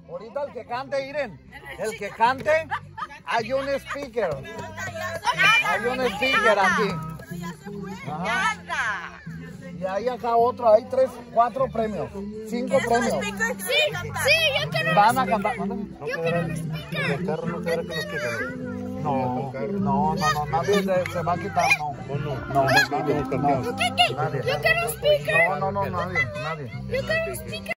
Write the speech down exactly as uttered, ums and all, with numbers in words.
Ahorita el que cante, Iren, el que cante, hay un speaker. Hay un speaker aquí. Ajá. Y hay acá otro, hay tres, cuatro premios, cinco premios. Sí, sí, yo quiero Van a cantar. Yo quiero un speaker. No, no, no, no, nadie se, se va a quitar, no. No, no, nadie, no. ¿Qué, qué? Nadie. Yo quiero un speaker. No, no, no, nadie, nadie. Yo quiero un speaker.